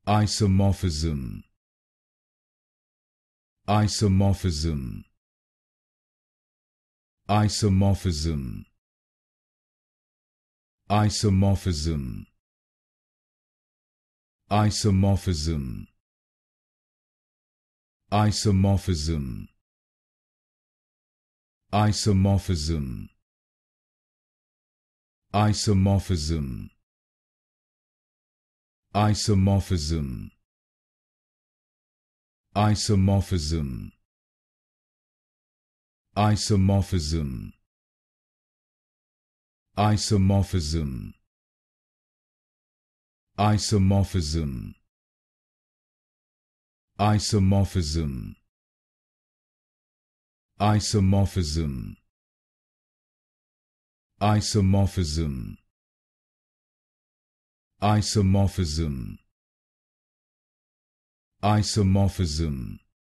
Isomorphism. Isomorphism. Isomorphism. Isomorphism. Isomorphism. Isomorphism. Isomorphism. Isomorphism. Isomorphism. Isomorphism. Isomorphism. Isomorphism. Isomorphism. Isomorphism. Isomorphism. Isomorphism. Isomorphism. Isomorphism.